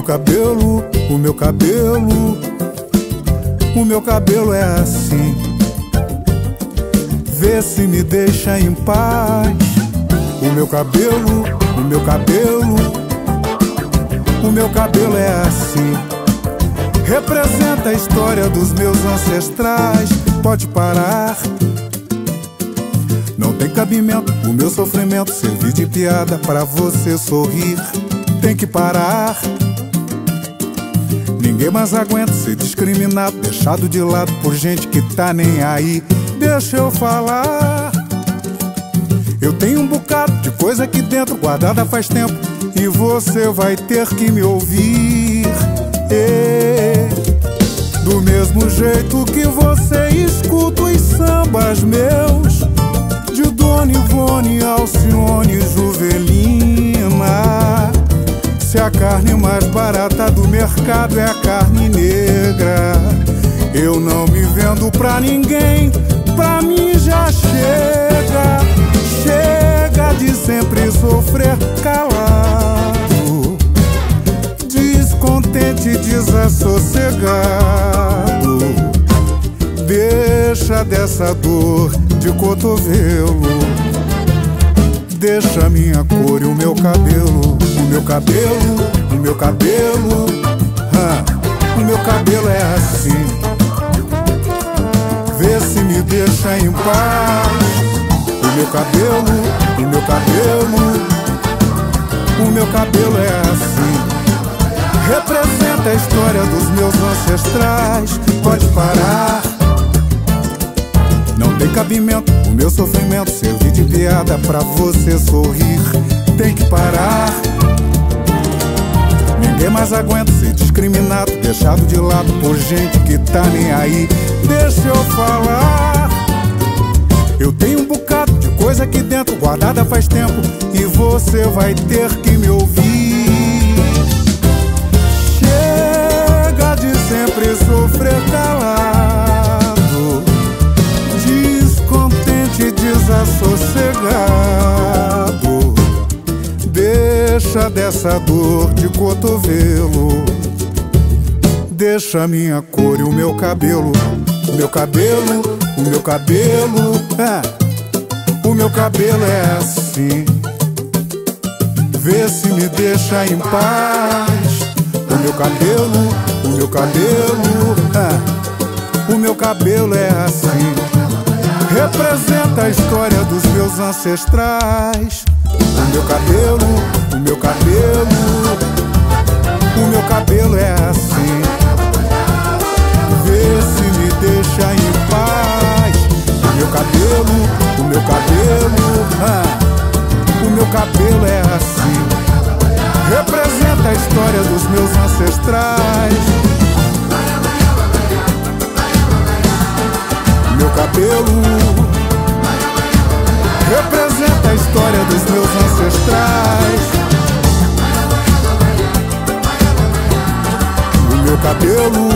cabelo, o meu cabelo, o meu cabelo é assim. Vê se me deixa em paz. O meu cabelo, o meu cabelo, o meu cabelo é assim. Representa a história dos meus ancestrais. Pode parar, não tem cabimento o meu sofrimento servir de piada pra você sorrir. Tem que parar. Ninguém mais aguenta ser discriminado, deixado de lado por gente que tá nem aí. Deixa eu falar. Eu tenho um bocado de coisa aqui dentro guardada faz tempo, e você vai ter que me ouvir. Do mesmo jeito que você escuta os sambas meus, de Dona Ivone, Alcione, Juvelina. Se a carne mais barata do mercado é a carne negra, eu não me vendo pra ninguém, pra mim já chega. Chega de sempre sofrer calado, descontente, desassossegado. Deixa dessa dor de cotovelo, deixa minha cor e o meu cabelo. O meu cabelo, o meu cabelo, o meu cabelo é assim. Vê se me deixa em paz. O meu cabelo, o meu cabelo, o meu cabelo é assim. Representa a história dos meus ancestrais. Pode parar, não tem cabimento o meu sofrimento servir de piada pra você sorrir. Tem que parar. Ninguém mais aguenta ser discriminado, deixado de lado por gente que tá nem aí. Deixa eu falar. Eu tenho um bocado de coisa aqui dentro guardada faz tempo, e você vai ter que me ouvir. Chega de sempre sofrer calado, descontente, desassossegado. Deixa dessa dor de cotovelo, deixa minha cor e o meu cabelo. O meu cabelo, o meu cabelo, o meu cabelo é assim. Vê se me deixa em paz. O meu cabelo, o meu cabelo, o meu cabelo é assim. Representa a história dos meus ancestrais. O meu cabelo, o meu cabelo, o meu cabelo é assim. Vê se me deixa em paz. O meu cabelo, o meu cabelo, o meu cabelo é assim. Representa a história dos meus ancestrais. O meu cabelo representa a história dos meus ancestrais. O meu cabelo